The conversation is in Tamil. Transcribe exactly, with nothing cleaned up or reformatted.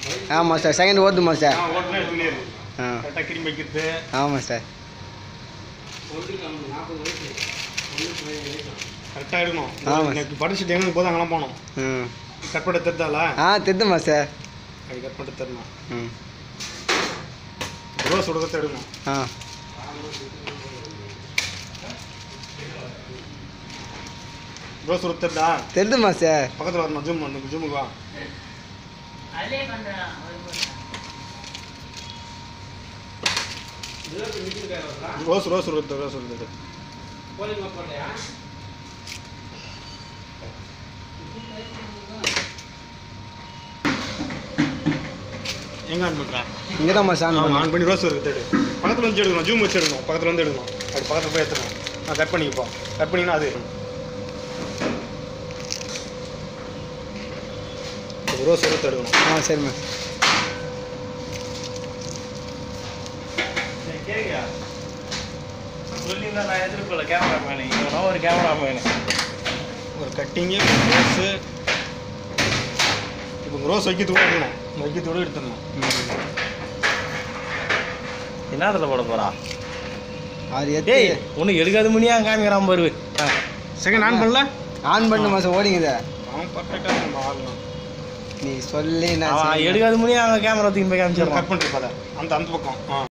ஆமாம் சார் செகண்ட் ஓட்டுமா சார் ஆ ஓட்டுனா எடுத்துக்கிட்டே இருக்கு ஆ கரெக்டாக கிருமி வைக்கிறது ஆமாம் சார் கரெக்டாக எடுக்கணும் ஆமாம் எனக்கு படிச்சுட்டு எங்கே போதும் அங்கெல்லாம் போகணும் ம் கட் பண்ணி தருதால ஆ திட்டுமா சார் அது கட் பண்ணி தரணும் ம் ரோஸ் உடத்தை எடுக்கணும் ஆ ரோஸ் உடத்தா தெரிதுமா சார் பக்கத்தில் வரணும் ஜூம் வந்து ஜூமுக்கு வா ரோஸ் ரோஸ் உடத்து ரோஸ் உடத்து எங்கே ஆன் பண்ணுறேன் இங்கே தான் சார் ஆமாம் ஆன் பண்ணி ரோஸ் இருக்கு தேடு பக்கத்தில் வந்து எடுக்கணும் ஜூம் வச்சு எடுக்கணும் பக்கத்தில் வந்து எடுக்கணும் அது பக்கத்தில் போய் எடுத்துக்கணும் நான் கட் பண்ணிப்போம் கட் பண்ணிங்கன்னா அது ரோஸ் எடுத்து எடுக்கணும் ஆ சரிம்மா கேட்குறா சொல்லியிருந்தா நான் எதிர்ப்பில்ல கேமராமேனு இவனா ஒரு கேமராமேனு ஒரு கட்டிங்கு ரோஸு இப்போ ரோஸ் வைக்கிறதுக்கூட எடுக்கணும் வைக்கிறதோடு எடுத்துடணும் என்னத்தில் போட போகிறா அது டேய் எத்தே ஒன்று எடுக்காத முடியா காமிக்கிறான் பாரு செகண்ட் ஆன் பண்ணல ஆன் பண்ணு மாதம் ஓடிங்குதே அவன் பர்ஃபெக்டாக நம்ம ஆகணும் நீ சொல்லி நான் அவன் எடுக்காத முடியா அங்கே கேமரா தூக்கி போய் காமிச்சிடறான் கட் பண்ணிட்டு அந்த அந்த பக்கம் ஆ